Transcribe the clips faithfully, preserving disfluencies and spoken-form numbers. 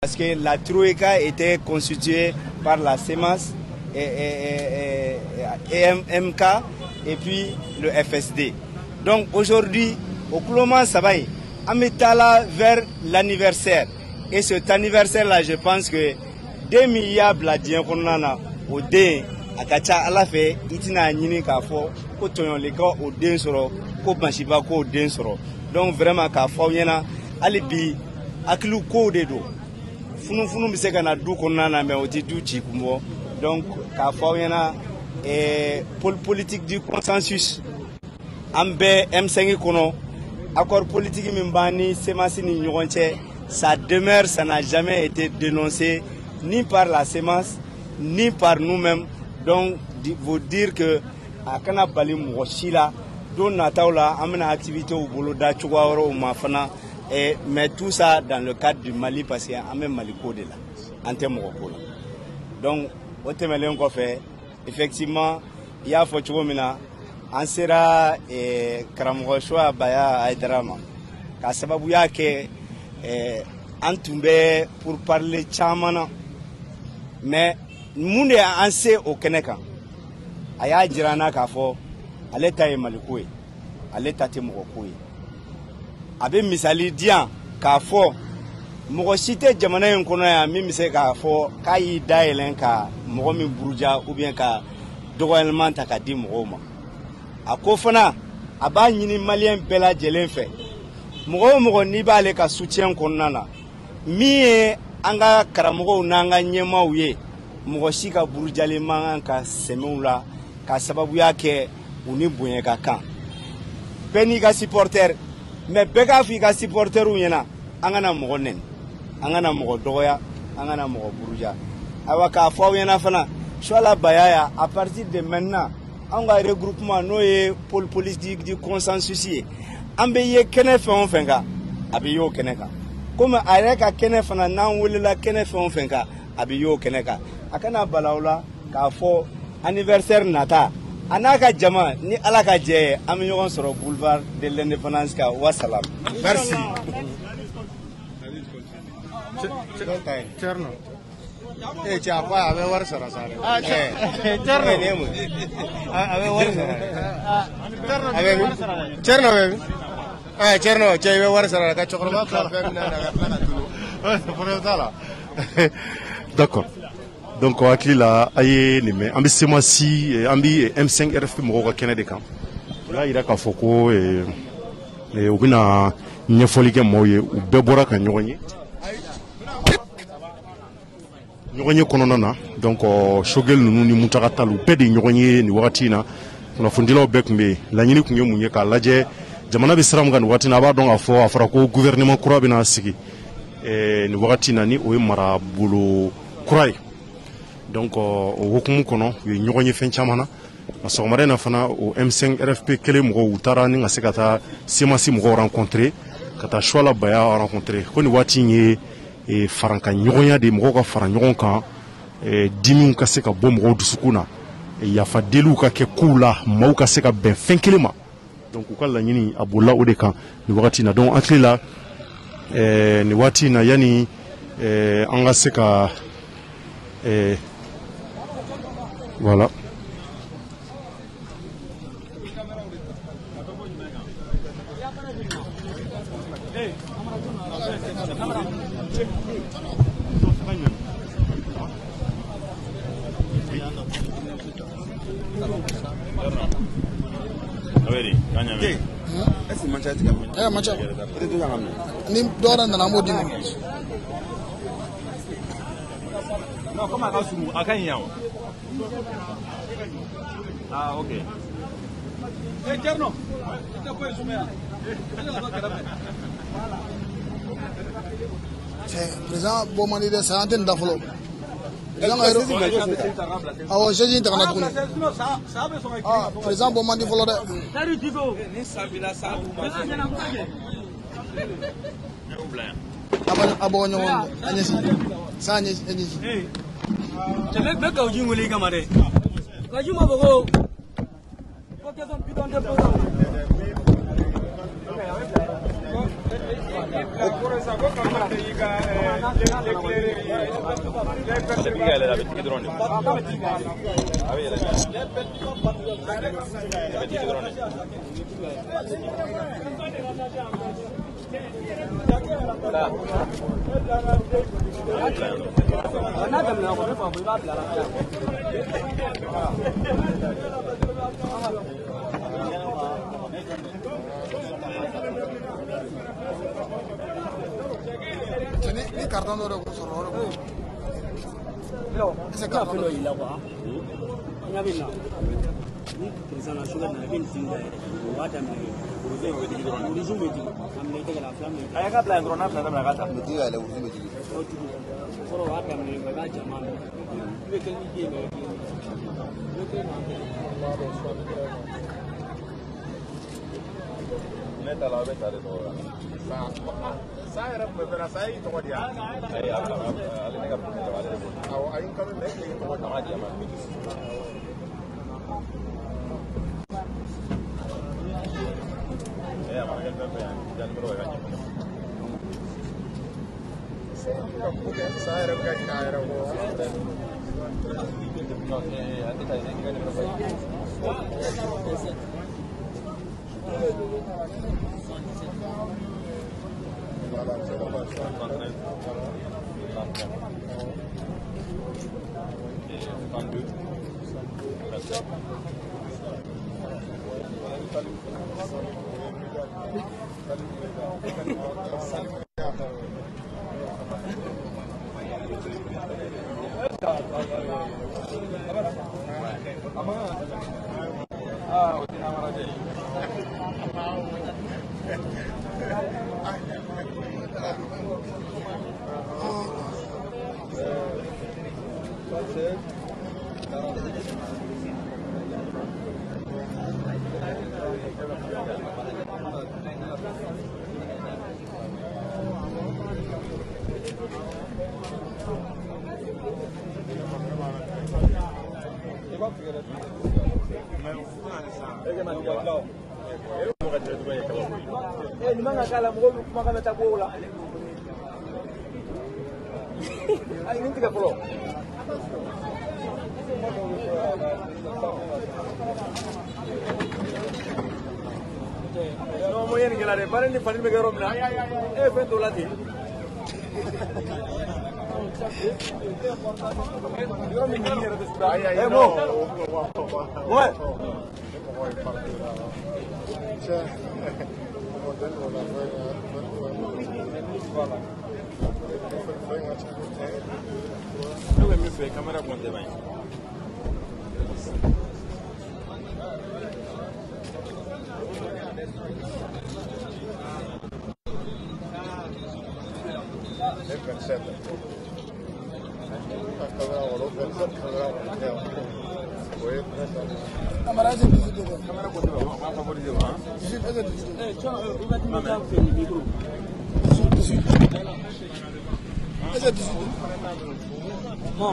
Parce que la Troïka était constituée par la CEMAS, et, et, et, et M K et puis le F S D. Donc aujourd'hui, au Cloman Sabaye, on est là vers l'anniversaire. Et cet anniversaire-là, je pense que deux milliards bladien qu'on a au dé, à Kacha à la fait, itina nyini kafo, ko tonyon leka au dé soro, ko banchiba ko au dé soro. Donc vraiment kafo yena, alibi, aklu ko de do. Funu funu bise kana du konna na me oti du chikumbo. Donc kafo yena et pour politique du consensus. Ambe M cinq kono, accord politique mimbani, semasi ni nyonche. Ça demeure, ça n'a jamais été dénoncé ni par la CEMAS, ni par nous-mêmes. Donc, vous dire que à Kana Bali Mourochila, dont Nataola, amena activité au boulot d'Achouaoro ou Mafana, mais tout ça dans le cadre du Mali, parce qu'il y a un même Maliko de là, en termes de donc, au Témélé, on fait, effectivement, il y a Fochouomina, en sera et Karamochoa Baya Aidrama. Car ça va bouillir que. Eh, en tombé pour parler chamana mais monde en sait au Keneka aya jirana kafo aleta e malikoe aleta te mokoe abe misali dia kafo moko cité jamana en kono ya mi mise kafo kai daelen ka moko mi buruja ou bien ka dogolement ta ka di moko akofana aba nyini malien bela jelen fe Mogo mogo ni b'ale ka soutien kɔnɔna na min ye an ka karamɔgɔw n'an ka ɲɛmaaw ye mɔgɔ si ka burujalen man kan ka sɛmɛw la ka sababuya kɛ u ni bonya ka kan bɛɛ n'i ka supporter mais bɛɛ k'a fɔ i ka supporterw ɲɛna an kana mɔgɔ nɛni an kana mɔgɔ dɔgɔya an kana mɔgɔ buruja ayiwa k'a fɔ aw ɲɛna fana Choila Bayaya à partir de maintenant an ka regroupement n'o ye pôle politique du consensus ye an bɛ ye kɛnɛ fɛn o fɛn kan a bɛ ye o kɛnɛ kan komi a yɛrɛ ka kɛnɛ fana n'an welela kɛnɛ fɛn o fɛn kan a bɛ ye o kɛnɛ kan a kana bala o la k'a fɔ anniversaire nata a n'a ka jama ni ala ka jɛ ye an bɛ ɲɔgɔn sɔrɔ boulevard de l'indépendance kan wasalam. Merci. Cherno. Eh, cɛ a ko a bɛ wari sɔrɔ sa dɛ. Ah, Cherno. A bɛ wari sɔrɔ. A bɛ min? Cherno bɛ min? Ah, Cherno, cɛ i bɛ wari sɔrɔ ka cɛkɔrɔba fila fɛn min na ka tila ka tunu. Problème t'a la. D'accord. Donc on hakili la a ye nin mɛn an bɛ semasi an bɛ M cinq R F P mɔgɔw ka kɛnɛ de kan o y'a jira k'a fɔ ko u bɛna ɲɛfɔli kɛ maaw ye u bɛɛ bɔra ka ɲɔgɔn ye ɲɔgɔn ye kɔnɔna na donc Choguel ninnu ni Muntaka Tall u bɛɛ de ɲɔgɔn ye nin wagati in na kunnafonidilaw bɛɛ tun bɛ yen laɲini tun ye mun ye k'a lajɛ jamana bɛ sira min kan nin wagati in na a b'a dɔn k'a fɔ a fɔra ko gouvernement kura bɛna sigi nin wagati in na ni o ye marabolo kura ye. Donc o hukumu kɔnɔ u ye ɲɔgɔn ye fɛn caman na a sɔgɔmada in na fana o M cinq R F P kelen mɔgɔw u taara ni ka se ka taa semasi mɔgɔw rencontrer ka taa Choila Bayaya rencontrer ko nin waati in ye faranka ɲɔgɔnya de mɔgɔw ka fara ɲɔgɔn kan dimiw ka se ka bɔ mɔgɔw dusukun na yafadeliw ka kɛ kow la maaw ka se ka bɛn fɛn kelen ma donc u ka laɲini a bolila o de kan nin wagati in na donc an tile la nin waati in na yanni an ka se ka voilà. Eh, macha. Ni dora na namo dinu. No, come acá sumu, acá en Yao. Ah, ok. Eh, Cherno, ¿te puedes sumar? Président Bomani de Santé d'Afolo. Ah, j'ai dit internet. Ah, président Bomani Folo de. Salut Tibo. Ni sabila sabu. Aba abo nyo anyesi. Sa anyesi anyesi. Eh. Tele be ka ujin wele kamare. Ka juma bogo. Ko ke son bidon de bogo. Ni cartón de oro con solo oro. Ese cartón lo hila wa. Ya vino. Ni persona sugar na bin tinga. Wata na. Uruze wedi ro. Uruze wedi. Amne te la flamme. Aya ka plan drona plan na gata. Meti ga le uruze wedi. Soro wata me ga jama. Ve ke ni ke me. Neta la beta de todo. Saya era beberapa saya itu kau dia. Saya ada negara berada di sana. Awak ayun kami mereka itu kau tahu dia mana. Ya, mereka berapa yang jangan berdoa aja. Saya era berada di sana. Oke, nanti saya ingin berapa. Eh, ni mana kala mo ko makana tabola. Ay, ni tiga puluh. No mo yan gilare, pare ni pare me garo na. Eh, fe to lati. Eh, mo. Mo. Cámara cuando va. Cámara ese visite. Cámara cuando va. Vamos a favorecer, ¿ah? Visite ese visite. Eh, chao, iba a tener que hacer mi grupo. Ese visite. No.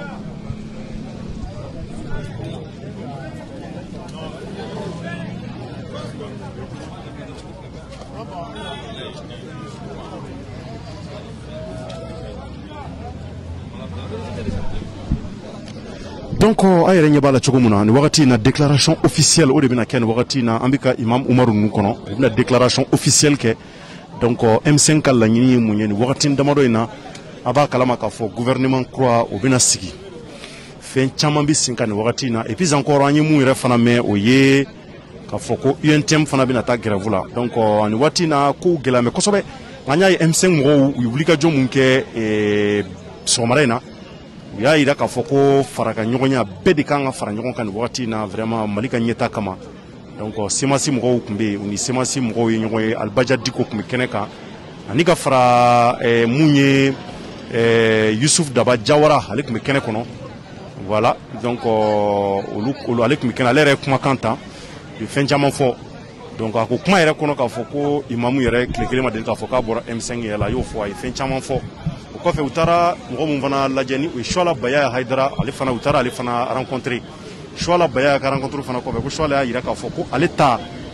Donc a yɛrɛ ɲɛ b'a la cogo min na ni wagati in na déclaration officielle o de bɛna kɛ ni wagati in na an bɛ ka imam umaru ninnu kɔnɔ u bɛna déclaration officielle kɛ donc M cinq ka laɲini ye mun ye ni wagati damadɔ in na a b'a kalama k'a fɔ gouvernement kura o bɛna sigi fɛn caman bɛ sen ka nin wagati in na et puis encore an ye mun yɛrɛ fana mɛn o ye k'a fɔ ko U N T M fana bɛna taa grève la donc nin waati in na kow gɛlɛyamɛ kosɛbɛ an y'a ye M cinq mɔgɔw u ye wulikajɔ mun kɛ sɔgɔmada in na u y'a yira k'a fɔ ko farakaɲɔgɔnya bɛɛ de kan ka fara ɲɔgɔn kan nin wagati in na vraiment Mali ka ɲɛta kama donc semasi mɔgɔw tun bɛ yen u ni semasi mɔgɔw ye ɲɔgɔn ye Alibaja Diko tun bɛ kɛnɛ kan ani ka fara mun ye Yusuf Daba Jawara ale tun bɛ kɛnɛ kɔnɔ voilà donc olu olu ale tun bɛ kɛnɛ ale yɛrɛ ye kumakan ta u ye fɛn caman fɔ donc a ko kuma yɛrɛ kɔnɔ k'a fɔ ko imamu yɛrɛ tile kelen ma deli k'a fɔ k'a bɔra M cinq yɛrɛ la a y'o fɔ a ye fɛn caman fɔ o kɔfɛ u taara mɔgɔ mun fana lajɛ ni o ye Suala Baya Haidara ale fana u taara ale fana rencontrer Suala Baya ka rencontre fana kɔfɛ ko Suala y'a yira k'a fɔ ko ale ta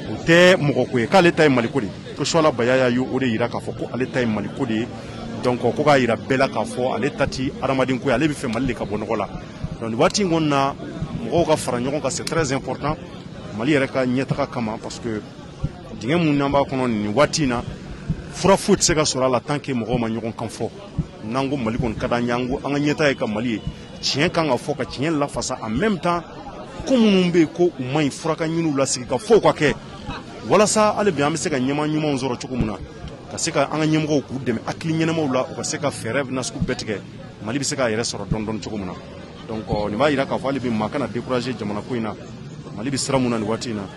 o tɛ mɔgɔ ko ye k'ale ta ye maliko de ye ko Suala Bayaya y'o o de yira k'a fɔ ko ale ta ye maliko de ye donc ko k'a yira bɛɛ la k'a fɔ ale ta ti adamaden ko ye ale bɛ fɛ Mali de ka bɔ nɔgɔ la donc nin waati in kɔni na mɔgɔw ka fara ɲɔgɔn kan c'est très important Mali yɛrɛ ka ɲɛtaga kama parce que dingɛ mun n'an b'a kɔnɔ nin waati in na fura foyi tɛ se ka sɔrɔ a la tant que mɔgɔw ma ɲɔgɔn kan fɔ n'an ko Mali kɔni ka d'an ye an ko an ka ɲɛtaga ye ka Mali ye tiɲɛ kan ka fɔ ka tiɲɛ lafasa en même temps ko minnu bɛ yen ko u man ɲi fura ka ɲiniw lasigi ka fɔ ka kɛ walasa hali bi an bɛ se ka ɲɛma ɲumanw sɔrɔ cogo min na ka se ka an ka ɲɛmɔgɔw k'u dɛmɛ hakili ɲɛnamaw la u ka se ka fɛɛrɛ nasugu bɛɛ tigɛ Mali bɛ se k'a yɛrɛ sɔrɔ dɔɔni dɔɔni cogo min na donc nin b'a yira k'a fɔ hali bi maa kana décourager jamana ko in na Mali bɛ sira mun na nin waati in na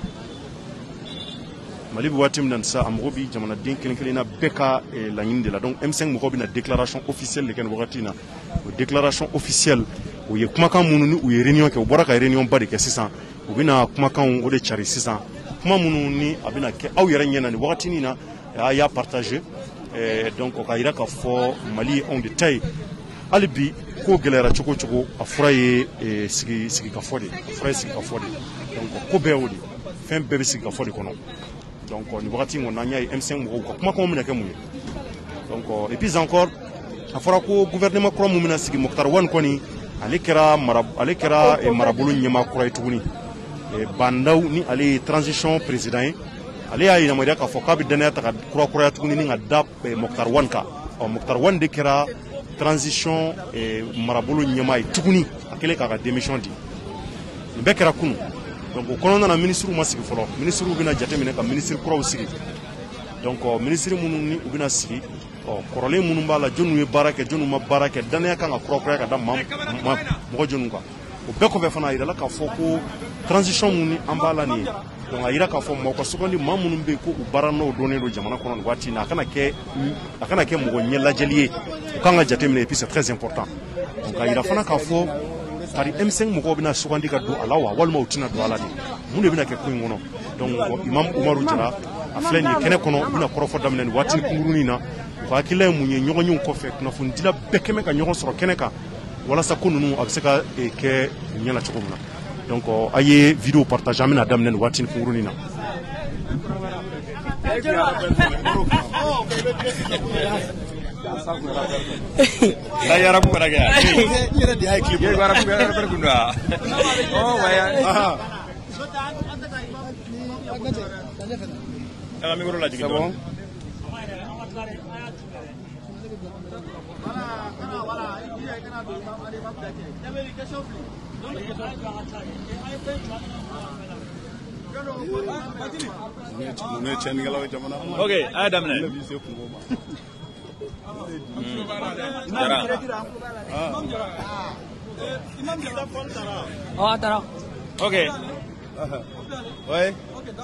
Mali bɛ waati min na sisan a mago bɛ jamanaden kelen kelenna bɛɛ ka laɲini de la donc M cinq mɔgɔw bɛna déclaration officielle de kɛ nin wagati in na o déclaration officielle u ye kumakan minnu ni u ye réunion kɛ u bɔra ka réunion ba de kɛ sisan u bɛna kumakanw o de cari sisan kuma minnu ni a bɛna kɛ aw yɛrɛ ɲɛna nin wagati in na a y'a partager donc ka yira k'a fɔ Mali ye anw de ta ye hali bi ko gɛlɛyara cogo o cogo a fura ye sigi sigi ka fɔ de a fura ye sigi ka fɔ de donc ko bɛɛ y'o de fɛn bɛɛ bɛ sigi ka fɔ de kɔnɔ donc nin wagati in kɔni an y'a ye M cinq mɔgɔw ka kumakanw bɛna kɛ mun ye donc et puis encore a fɔra ko gouvernement kura mun bɛna sigi Moctar Wane kɔni ale kɛra mara ale kɛra marabolo ɲɛmaa kura ye tuguni Bandaw ni ale ye transition président ye ale y'a yamaruya k'a fɔ k'a bɛ danaya ta ka kura kuraya tuguni ni ka da Moctar Wane kan ɔ Moctar Wane de kɛra transition marabolo ɲɛmaa ye tuguni a kɛlen k'a ka démission di nin bɛɛ kɛra kunun donc o kɔnɔna na ministres ma sigi fɔlɔ ministres bɛna jateminɛ ka ministres kuraw sigi donc ministres minnu ni u bɛna sigi ɔ kɔrɔlen minnu b'a la jɔnniw ye baara kɛ jɔnniw ma baara kɛ danaya kan ka kura kuraya ka da mɔgɔ jɔnniw kan o bɛɛ kɔfɛ fana a yirala k'a fɔ ko transition mun ni an b'a la nin ye donc a yira k'a fɔ mɔgɔ ka sugandi maa minnu bɛ yen ko u baara n'o donnen don jamana kɔnɔ nin waati in na a kana kɛ a kana kɛ mɔgɔ ɲɛ lajɛli ye u kan ka jateminɛ et puis c'est très important donc a yira fana k'a fɔ kari M cinq mɔgɔw bɛna sugandi ka don a la wa walima u tɛna don a la de mun de bɛna kɛ ko in kɔnɔ donc Imam Umaru Jara a filɛ nin ye kɛnɛ kɔnɔ u bɛna kɔrɔfɔ daminɛ nin waati kunkurunin na u ka hakilila ye mun ye ɲɔgɔn yew kɔfɛ kunnafonidila bɛɛ kɛmɛ ka ɲɔgɔn sɔrɔ kɛnɛ kan walasa ko ninnu a bɛ se ka kɛ ɲɛna cogo min na donc a ye vidéo partage an bɛna daminɛ nin waati kunkurunin na La yara ku bara ga. Yara di ay clip. Ye bara ku bara per kunda. Oh waya. Ah mi goro la jigi. Bon. Okay, Adam ne. Oh, attends. Ok. Ouais.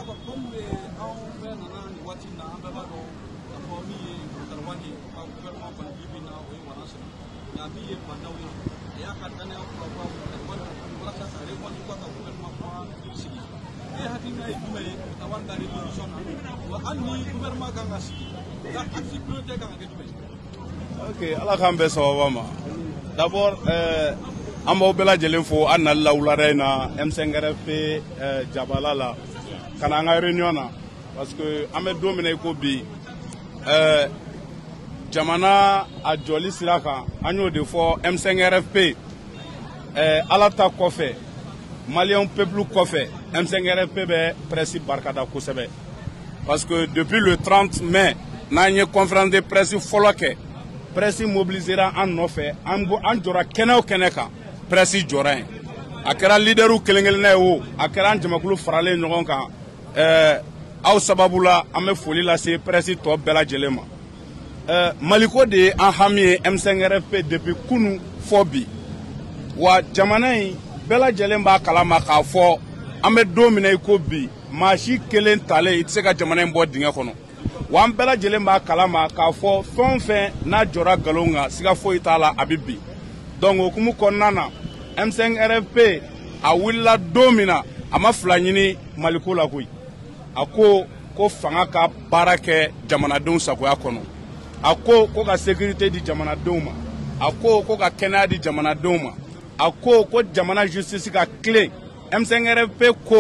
Ok, ala k'an bɛɛ sababa ma. D'abord, euh, an b'aw bɛɛ lajɛlen fo an nali la wulada in na M cinq R F P euh, Jabala la ka na an ka réunion na parce que an bɛ don min na i ko bi euh, jamana a jɔli sira kan an y'o de fɔ M cinq R F P euh, ala ta kɔfɛ Malien peuple kɔfɛ M cinq R F P bɛ presse barikada kosɛbɛ parce que depuis le trente mai n'an ye conférence de presse fɔlɔ kɛ presse mobilisera an nɔfɛ an jɔra kɛnɛ o kɛnɛ kan presse jɔra yen a kɛra leaderu kelen kelenna ye o a kɛra an jamakulu faralen ɲɔgɔn kan ɛɛ aw sababu la an bɛ foli lase presse tɔ bɛɛ lajɛlen ma ɛɛ Maliko de ye an hami ye M cinq R F P depuis kunu fɔ bi wa jamana in bɛɛ lajɛlen b'a kalama k'a fɔ an bɛ don min na i ko bi maa si kelen talen i tɛ se ka jamana in bɔ dingɛ kɔnɔ wa an bɛɛ lajɛlen b'a kalama k'a fɔ fɛn o fɛn n'a jɔra nkalon kan siga foyi t'a la a bɛ bin donc o hukumu kɔnɔna na M cinq R F P a wulila don min na a ma fila ɲini Maliko la koyi a ko ko fanga ka baara kɛ jamanadenw sagoya kɔnɔ a ko ko ka sécurité di jamanadenw ma a ko ko ka kɛnɛya di jamanadenw ma a ko ko jamana justice ka tilen M cinq R F P ko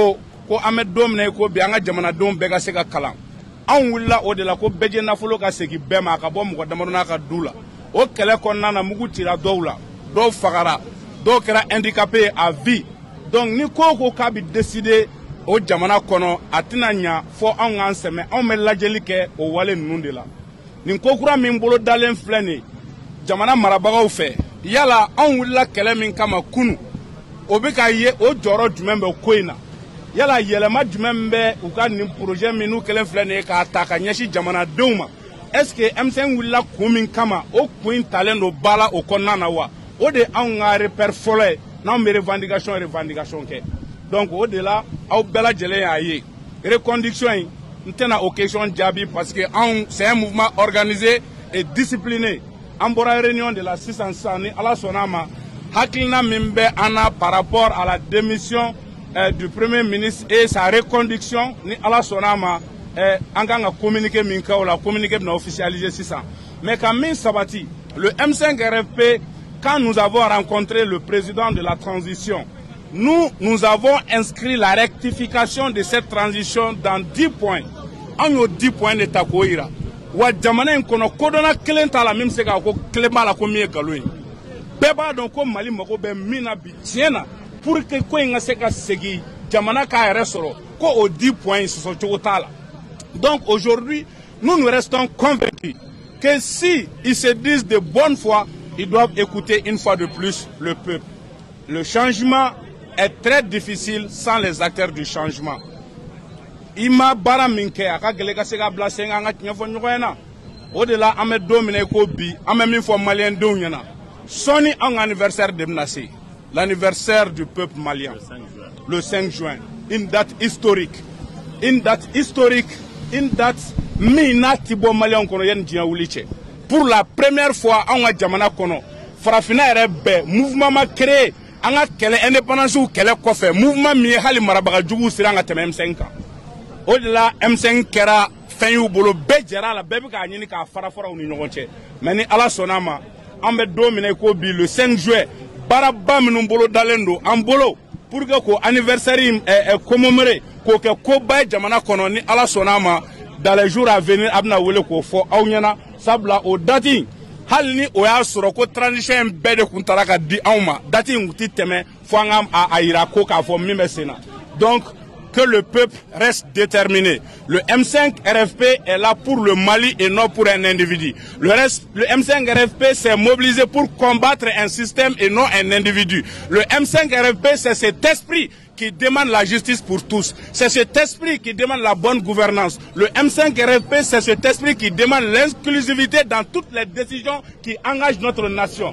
ko an bɛ don min na ko bi an ka jamanadenw bɛɛ ka se ka kalan anw wulila o de la ko bɛɛ jɛ nafolo ka segin bɛɛ ma a ka bɔ mɔgɔ damadɔ n'a ka du la o kɛlɛ kɔnɔna na mugu cira dɔw la dɔw fagara dɔw kɛra handicapé à vie donc ni ko ko k'a bɛ décider o jamana kɔnɔ a tɛna ɲa fɔ anw k'an sɛmɛ anw bɛ lajɛli kɛ o wale ninnu de la nin ko kura min bolo dalen filɛ nin jamana marabagaw fɛ yala anw wulila kɛlɛ min kama kunu o bɛ ka ye o jɔyɔrɔ jumɛn bɛ ko in na yala yɛlɛma jumɛn min bɛ u ka nin projet min n'u kɛlen filɛ nin ye k'a ta ka ɲɛsin jamanadenw ma est-ce que M cinq wulila kun min kama o kun in talen don ba la o kɔnɔna na wa o de anw ka repère fɔlɔ ye n'anw bɛ revendication revendication kɛ donc o de la aw bɛɛ lajɛlen y'a ye reconduction in n tɛna o question jaabi parce que anw c'est un mouvement organisé et discipliné an bɔra réunion de la sisan sisan ni ala sɔnna a ma hakilina min bɛ an na par rapport à la démission euh, du premier ministre et sa reconduction ni ala sɔnna a ma euh, an kan ka communiqué min kɛ o la communiqué bɛna officialiser sisan mais ka min sabati le M cinq R F P quand nous avons rencontré le président de la transition nous nous avons inscrit la rectification de cette transition dans dix points an y'o dix points de ta k'o yira wa jamana in kɔnɔ kodɔnna kelen t'a la min bɛ se k'a ko kelen b'a la ko min ye nkalon ye bɛɛ b'a dɔn ko Mali mago bɛ min na bi tiɲɛ na pour que ko in ka se ka segin jamana k'a yɛrɛ sɔrɔ ko o dix points sɔsɔ cogo t'a la donc aujourd'hui nous nous restons convaincus que si ils se disent de bonne foi ils doivent écouter une fois de plus le peuple. Le changement est très difficile sans les acteurs du changement. Ima bara minke aka gele ka se ka bla senga nga tiɲɛ fɔ ɲɔgɔn ɲɛna o de la an bɛ don min na ko bi an bɛ min fɔ maliyɛndenw ɲɛna sɔɔni an ka anniversaire de bɛna se l'anniversaire du peuple malien le cinq juin une date historique une date historique une date min n'a ti bɔ maliyɛnw kɔnɔ yanni diɲɛ wuli cɛ pour la première fois an ka jamana kɔnɔ farafina yɛrɛ bɛɛ mouvement ma créé an ka kɛlɛ indépendance kɛlɛ kɔfɛ mouvement min ye hali marabagajuguw sera an ka tɛmɛ M cinq kan o de la M cinq kɛra fɛn y'u bolo bɛɛ jɛra a la bɛɛ bɛ k'a ɲini k'a fara faraw ni ɲɔgɔn cɛ mais ni ala sɔnna a ma an bɛ don min na ko bi le cinq juin baaraba minnu bolo dalen don an bolo pour que k'o anniversaire in commémorer k'o kɛ koba ye jamana kɔnɔ ni ala sɔnna a ma dans les jours à venir a bɛna wele k'o fɔ aw ɲɛna sabula o date hali ni o y'a sɔrɔ ko transition in bɛɛ de kun taara ka di anw ma date in kun ti tɛmɛ fo an ka a yira ko k'a fɔ min bɛ sen na donc que le peuple reste déterminé. Le M cinq R F P est là pour le Mali et non pour un individu. Le, reste, le M cinq R F P s'est mobilisé pour combattre un système et non un individu. Le M cinq R F P, c'est cet esprit qui demande la justice pour tous. C'est cet esprit qui demande la bonne gouvernance. Le M cinq R F P, c'est cet esprit qui demande l'inclusivité dans toutes les décisions qui engagent notre nation.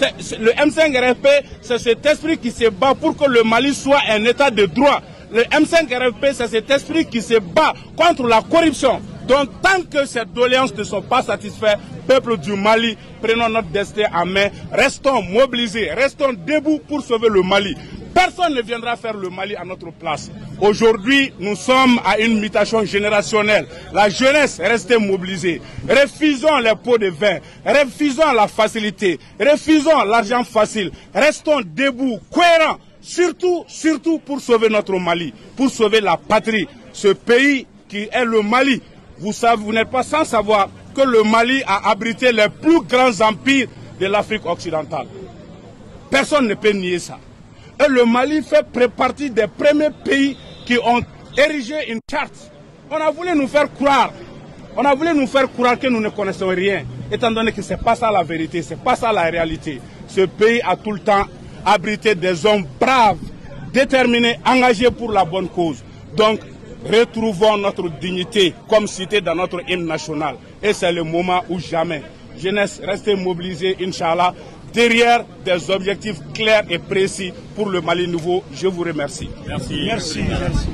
Le M cinq R F P, c'est cet esprit qui se bat pour que le Mali soit un état de droit. Le M cinq R F P, c'est cet esprit qui se bat contre la corruption. Donc, tant que ces doléances ne sont pas satisfaites, peuple du Mali, prenons notre destin en main, restons mobilisés, restons debout pour sauver le Mali. Personne ne viendra faire le Mali à notre place. Aujourd'hui, nous sommes à une mutation générationnelle. La jeunesse est restée mobilisée. Refusons les pots de vin, refusons la facilité, refusons l'argent facile. Restons debout, cohérents. Surtout, surtout pour sauver notre Mali, pour sauver la patrie, ce pays qui est le Mali. Vous savez, vous n'êtes pas sans savoir que le Mali a abrité les plus grands empires de l'Afrique occidentale. Personne ne peut nier ça. Et le Mali fait partie des premiers pays qui ont érigé une charte. On a voulu nous faire croire, on a voulu nous faire croire que nous ne connaissons rien, étant donné que ce n'est pas ça la vérité, ce n'est pas ça la réalité. Ce pays a tout le temps abriter des hommes braves, déterminés, engagés pour la bonne cause. Donc, retrouvons notre dignité comme cité dans notre hymne national. Et c'est le moment où jamais, jeunesse, restez mobilisée, Inch'Allah, derrière des objectifs clairs et précis pour le Mali nouveau. Je vous remercie. Merci. Merci. Merci.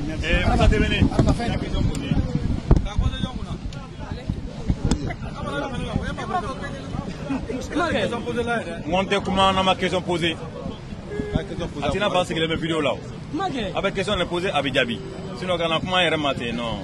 Montez comment on a ma question posée. Atina pas que les vidéos là. Avec question les poser avec Diaby. Sinon quand on a comment y remater non.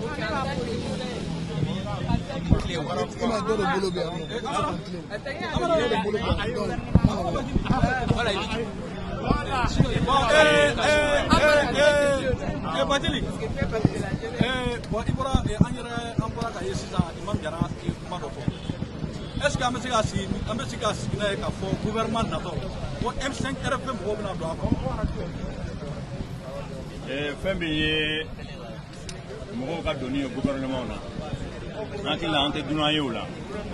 Batili eh bon ibora an yɛrɛ an bɔra ka ye sisan Imam Jara kuma dɔ fɔ est ce que an bɛ se ka sigi an bɛ se ka sigi n'a ye k'a fɔ gouvernement natɔ ko M cinq R F mɔgɔw bɛna don a kɔnɔ eh fɛn min ye mɔgɔw ka donni ye gouvernement na an hakili la an tɛ dunan ye o la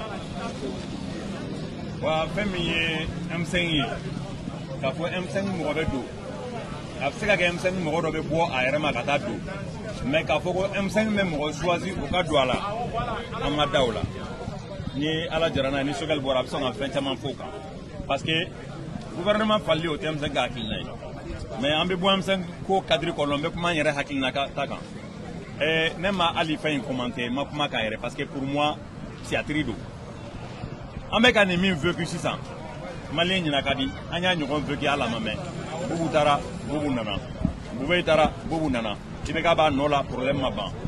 wa fɛn min ye M cinq ye k'a fɔ M cinq mɔgɔ bɛ don a bɛ se ka kɛ M cinq mɔgɔ dɔ bɛ bɔ a yɛrɛ ma ka taa don mais k'a fɔ ko M cinq bɛ mɔgɔ choisi o ka don a la an ma da o la ni ala jara n'a ye ni Choguel bɔra a bɛ sɔn ka fɛn caman fɔ o kan parce que gouvernement falili o tɛ M cinq ka hakilina ye mais an bɛ bɔ M cinq ko cadre kɔnɔ n bɛ kuma n yɛrɛ hakilina ta kan eh, ne ma hali fɛn in commenter n ma kuma k'a yɛrɛ parce que pour moi théâtre don an bɛ ka nin min vécu sisan maliyɛn ɲinan ka di an y'a ɲɔgɔn vécu hali a ma mɛn Bubu taara Bubu nana Bubey taara Bubu nana i bɛ k'a b'a nɔ la problème ma ban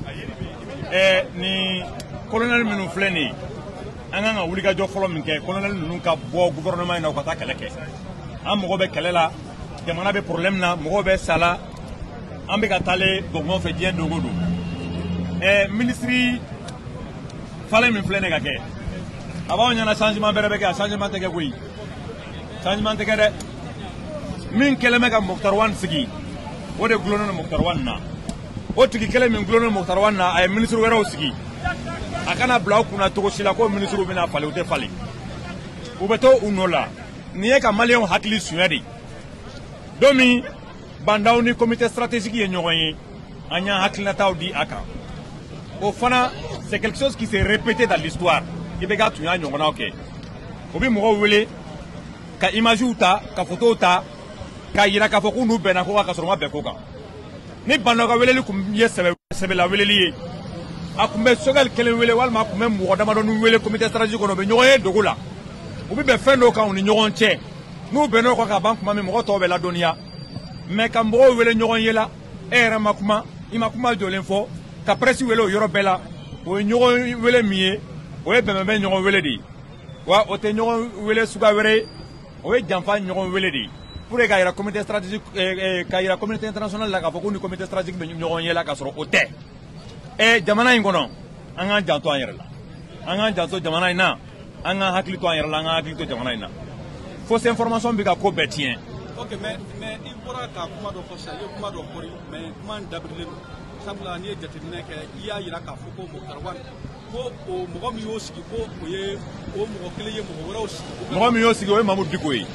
eh, ni colonel minnu filɛ nin ye an kan ka wulikajɔ fɔlɔ min kɛ colonel ninnu ka bɔ gouvernement in na u ka taa kɛlɛ kɛ an mɔgɔ bɛ kɛlɛ la jamana bɛ problème na mɔgɔw bɛ sa la an bɛ ka taale gɔngɔn fɛ diɲɛ dogo don eh, ministre falen min filɛ nin ka kɛ a b'aw ɲɛna changement bɛrɛ bɛ kɛ a changement tɛ kɛ koyi changement tɛ kɛ dɛ min kɛlen bɛ ka Mokhtar Wane sigi o de gulonnen don Mokhtar Wane na o tigi kelen min gulonnen don Mokhtar Wane na a ye ministre wɛrɛw sigi a kana bila u kunna cogo si la ko ministre bɛna falen u tɛ falen u bɛ to u nɔ la nin ye ka maliyɛnw hakili suɲɛ de don min bandaw ni comité stratégique ye ɲɔgɔn ye an y'an hakilinataw di a kan o fana c'est quelque chose qui s'est répété dans l'histoire i bɛ ka tun y'a ɲɔgɔnnaw kɛ o bɛ mɔgɔw wele ka images ta ka photos ta k'a yira k'a fɔ k'u n'u bɛnna ko kan ka sɔrɔ u ma bɛn ko kan ni bandaw ka weleli tun ye sɛbɛla weleli ye a tun bɛ Choguel kelen wele walima a tun bɛ mɔgɔ damadɔni wele comité stratégique kɔnɔ u bɛ ɲɔgɔn ye dogo la u bɛ bɛn fɛn dɔw kan u ni ɲɔgɔn cɛ n'u bɛnn'o kan ka ban tuma min mɔgɔ tɔw bɛ ladɔnniya mais ka mɔgɔw wele ɲɔgɔn ye la e yɛrɛ ma kuma i ma kuma jɔlen fɔ ka presse wele o yɔrɔ bɛɛ la o ye ɲɔgɔn wele min ye o ye bɛnbɛnbɛn ɲɔgɔn wele de ye wa o tɛ ɲɔgɔn wele suguya wɛrɛ ye o ye janfa ɲɔgɔn wele de ye pour que k'a yira comité stratégique k'a yira communauté internationale la k'a fɔ ko ni comité stratégique bɛ ɲɔgɔn ye la k'a sɔrɔ o tɛ ɛ jamana in kɔnɔ an k'an janto an yɛrɛ la an k'an janto jamana in na an k'an hakili to an yɛrɛ la an k'an hakili to jamana in na fausse information bɛ ka ko bɛɛ tiɲɛ. ok mais mais i bɔra ka kuma dɔ fɔ sisan i ye kuma dɔ fɔri mais kuma in dabirilen don sabula n'i ye jateminɛ kɛ i y'a yira k'a fɔ ko Mokhtar Wane ko o mɔgɔ min y'o sigi ko o ye o mɔgɔ kelen ye mɔgɔ wɛrɛw sigi. mɔgɔ min y'o sigi o ye Mamadou Diko ye.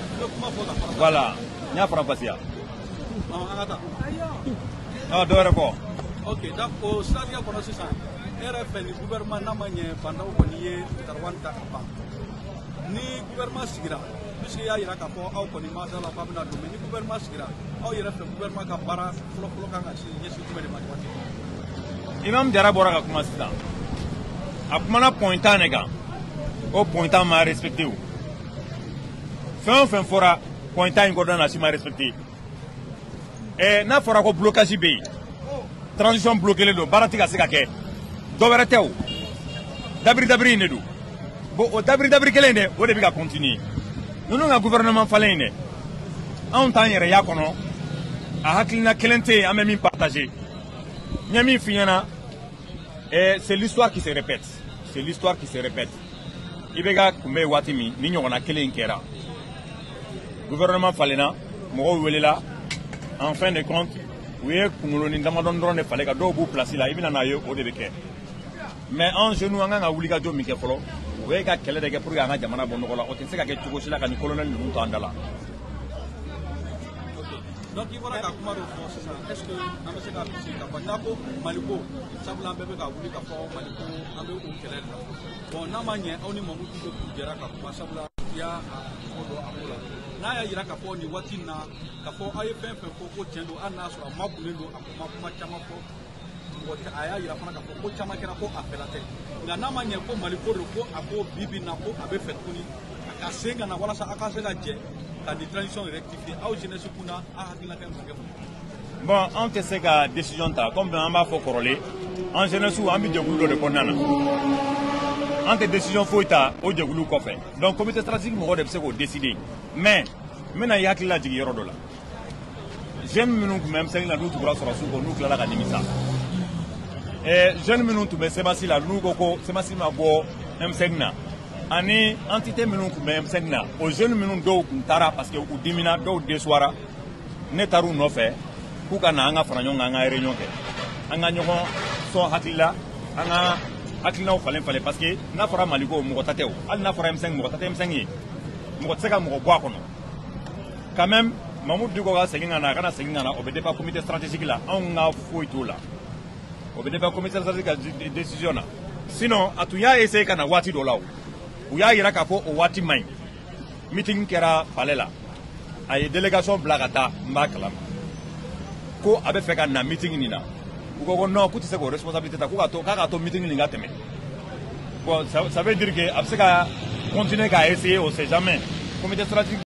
voilà n y'a faranfasiya. an ka taa. ɔ dɔ wɛrɛ kɔ. ok donc o siratigɛ kɔnɔ sisan e yɛrɛ fɛ ni gouvernement n'a ma ɲɛ bandaw kɔni ye Mokhtar Wane ta ka ban ni gouvernement sigira puisque y'a yira k'a fɔ aw kɔni ma da la k'a bɛna don mais ni gouvernement sigira aw yɛrɛ fɛ gouvernement ka baara fɔlɔ-fɔlɔ kan ka ɲɛsin jumɛn de ma waati. Imam Jara bɔra ka kuma sisan a kumana point tan de kan o point tan ma respecté o fɛn o fɛn fɔra point tan in kɔnɔna na si ma respecté ɛ n'a fɔra ko blocage bɛ yen transition bloqué don baara tɛ ka se ka kɛ dɔ wɛrɛ tɛ o dabiri dabiri in de don bon o dabiri dabiri kelen dɛ o de bɛ ka continuer ninnu ka gouvernement falen in dɛ anw t'an yɛrɛ y'a kɔnɔ a hakilina kelen tɛ yen an bɛ min partager n ye min f'i ɲɛna c'est l'histoire qui se répète c'est l'histoire qui se répète i bɛ ka kunbɛn waati min ni ɲɔgɔnna kelen in kɛra gouvernement falenna mɔgɔw welela en fin de compte u ye kunkolonin damadɔni dɔrɔn de falen ka dɔw b'u place la i bɛna n'a ye o de bɛ kɛ mais an jeunes an kan ka wulikajɔ min kɛ fɔlɔ o ye ka kɛlɛ de kɛ pour que an ka jamana bɔ nɔgɔ la o tɛ se ka kɛ cogo si la ka ni colonel ninnu to an da la. donc i bɔra ka kuma dɔ fɔ sisan est ce que an bɛ se ka bisi ka fɔ n'a ko Maliko sabula an bɛɛ bɛ ka wuli ka fɔ Maliko an bɛ o kɛlɛ la bon n'a ma ɲɛ aw ni Mamadou Diko kun jɛra ka kuma sabula i y'a ko dɔn a ko la n'a y'a yira k'a fɔ nin waati in na k'a fɔ aw ye fɛn fɛn fɔ ko tiɲɛ don hali n'a sɔrɔ a ma gunnen don a kuma kuma caman fɔ a y'a yira fana k'a fɔ ko caman kɛra ko a fɛla tɛ nka n'a ma ɲɛ ko Maliko don ko a ko bi bi in na ko a bɛ fɛ tuguni a ka sen ka na walasa a ka se ka jɛ ka nin transition rectifier aw jeunesse kunna a hakilina kɛ mun kɛ. bon an tɛ se ka décision ta comme an b'a fɔ kɔrɔlen an jeunesse an bɛ jɛkulu dɔ de kɔnɔna na an tɛ décision foyi ta o jɛkulu kɔfɛ donc comité stratégique mɔgɔ de bɛ se k'o décider mais n bɛna i hakili lajigin yɔrɔ dɔ la jeune minnu tun bɛ M cinq la n'u tugura sɔrɔsiw kɔ n'u tilala ka nimisa jeune minnu tun bɛ semasi la n'u ko ko semasi ma bɔ M cinq na ani entité minnu tun bɛ M cinq na o jeune minnu dɔw tun taara parce que u dimina dɔw déçoira ne taar'u nɔfɛ k'u ka na an ka fara ɲɔgɔn kan an ka réunion kɛ an ka ɲɔgɔn sɔn hakili la an ka hakilinaw falen falen parce que n'a fɔra Mali ko mɔgɔ ta tɛ o hali n'a fɔra M cinq mɔgɔ ta tɛ M cinq ye mɔgɔ tɛ se ka mɔgɔ bɔ a kɔnɔ quand même Mamoudou Diko ka segin ka na a kana segin ka na o bɛ dépend comité stratégique la anw ka foyi t'o la o bɛ dépend comité stratégique ka décision na sinon a tun y'a essayer ka na waati dɔ la o u y'a yira k'a fɔ o waati man ɲi meeting kɛra palais la a ye délégation bila ka taa n b'a kalama ko a bɛ fɛ ka na meeting nin na u ko ko non k'u tɛ se k'o responsabilité ta k'u ka to k'a ka to meeting nin ka tɛmɛ bon ça, ça veut dire que a bɛ se ka continuer k'a essayer on sait jamais comité stratégique